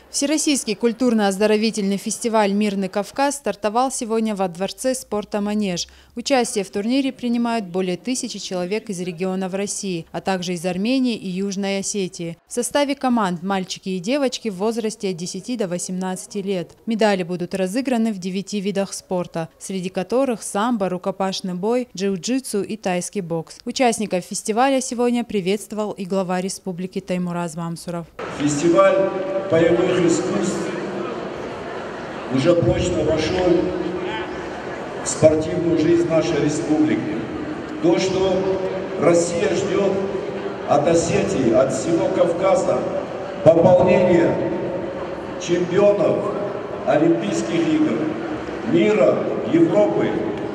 Всероссийский культурно-оздоровительный фестиваль «Мирный Кавказ» стартовал сегодня во Дворце спорта «Манеж». Участие в турнире принимают более 1000 человек из регионов России, а также из Армении и Южной Осетии. В составе команд мальчики и девочки в возрасте от 10 до 18 лет. Медали будут разыграны в 9 видах спорта, среди которых самбо, рукопашный бой, джиу-джитсу и тайский бокс. Участников фестиваля сегодня приветствовал и глава республики Таймураз Мамсуров. Фестиваль боевых искусств уже прочно вошел в спортивную жизнь нашей республики. То, что Россия ждет от Осетии, от всего Кавказа, пополнение чемпионов Олимпийских игр, мира, Европы,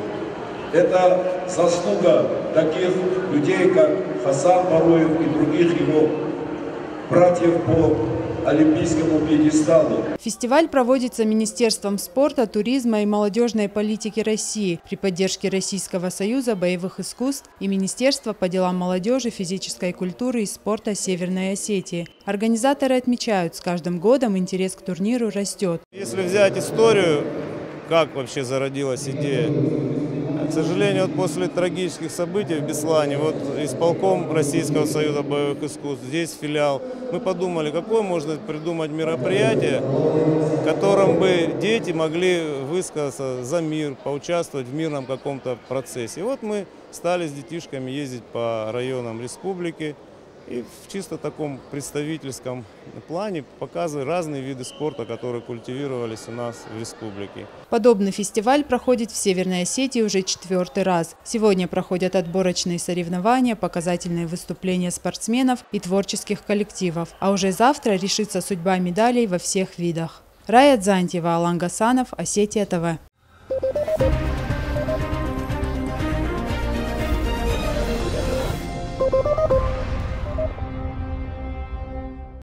это заслуга таких людей, как Хасан Бароев и других его братьев по олимпийскому пьедесталу. Фестиваль проводится Министерством спорта, туризма и молодежной политики России при поддержке Российского союза боевых искусств и Министерства по делам молодежи, физической культуры и спорта Северной Осетии. Организаторы отмечают, с каждым годом интерес к турниру растет. Если взять историю, как вообще зародилась идея, к сожалению, после трагических событий в Беслане, исполком Российского союза боевых искусств, здесь филиал, мы подумали, какое можно придумать мероприятие, в котором бы дети могли высказаться за мир, поучаствовать в мирном каком-то процессе. И мы стали с детишками ездить по районам республики и в чисто таком представительском плане показывать разные виды спорта, которые культивировались у нас в республике. Подобный фестиваль проходит в Северной Осетии уже 4-й раз. Сегодня проходят отборочные соревнования, показательные выступления спортсменов и творческих коллективов. А уже завтра решится судьба медалей во всех видах. Рая Дзантьева, Алан Гасанов, Осетия ТВ.